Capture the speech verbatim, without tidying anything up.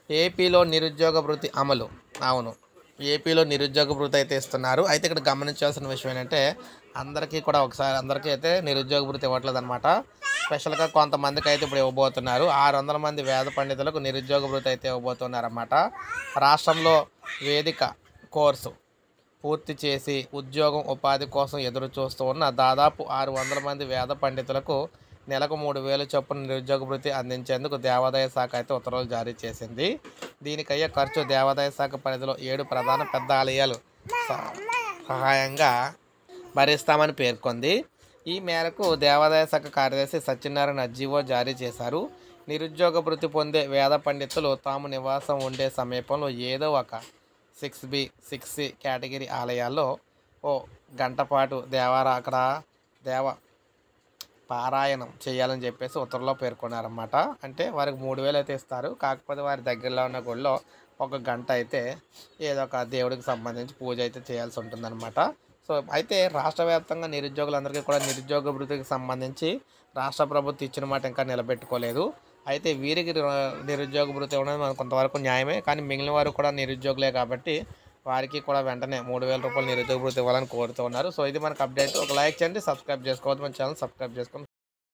ఏపీలో నిరుద్యోగ భృతి అమలు. అవును, ఏపీలో నిరుద్యోగ భృతి అయితే ఇస్తున్నారు. అయితే ఇక్కడ గమనించాల్సిన విషయం ఏంటంటే అందరికీ కూడా ఒకసారి అందరికీ అయితే నిరుద్యోగ భృతి ఇవ్వట్లేదు అనమాట. స్పెషల్గా కొంతమందికి అయితే ఇప్పుడు ఇవ్వబోతున్నారు. ఆరు వందల మంది వేద పండితులకు నిరుద్యోగ భృతి అయితే ఇవ్వబోతున్నారు అన్నమాట. రాష్ట్రంలో వేదిక కోర్సు పూర్తి చేసి ఉద్యోగం ఉపాధి కోసం ఎదురు చూస్తూ ఉన్న దాదాపు ఆరు వందల మంది వేద పండితులకు నెలకు మూడు వేలు చొప్పున నిరుద్యోగ భృతి అందించేందుకు దేవాదాయ శాఖ అయితే ఉత్తర్వులు జారీ చేసింది. దీనికయ్యే ఖర్చు దేవాదాయ శాఖ పరిధిలో ఏడు ప్రధాన పెద్ద ఆలయాలు సహాయంగా భరిస్తామని పేర్కొంది. ఈ మేరకు దేవాదాయ శాఖ కార్యదర్శి సత్యనారాయణ జీవో జారీ చేశారు. నిరుద్యోగ భృతి పొందే వేద పండితులు తాము నివాసం ఉండే సమీపంలో ఏదో ఒక six B six C category ఆలయాల్లో ఓ గంట పాటు దేవారా అక్కడ దేవ పారాయణం చేయాలని చెప్పేసి ఉత్తర్వులో పేర్కొన్నారన్నమాట. అంటే వారికి మూడు వేలు అయితే ఇస్తారు. కాకపోతే వారి దగ్గరలో ఉన్న గుడిలో ఒక గంట అయితే ఏదో ఒక దేవుడికి సంబంధించి పూజ అయితే చేయాల్సి ఉంటుందన్నమాట. సో అయితే రాష్ట్ర వ్యాప్తంగా నిరుద్యోగులందరికీ కూడా నిరుద్యోగ భృతికి సంబంధించి రాష్ట్ర ప్రభుత్వం ఇచ్చిన మాట ఇంకా నిలబెట్టుకోలేదు. అయితే వీరికి నిరుద్యోగ భృతి ఇవ్వడం మనకు కొంతవరకు న్యాయమే. కానీ మిగిలిన వారు కూడా నిరుద్యోగులే కాబట్టి వారికి కూడా వెంటనే మూడు వేల రూపాయలు నిరుద్యోగ భృతి ఇవ్వాలని కోరుతూ ఉన్నారు. సో ఇది మనకు అప్డేట్. ఒక లైక్ చేయండి, సబ్స్క్రైబ్ చేసుకోవద్దు, మన ఛానల్ సబ్స్క్రైబ్ చేసుకోండి.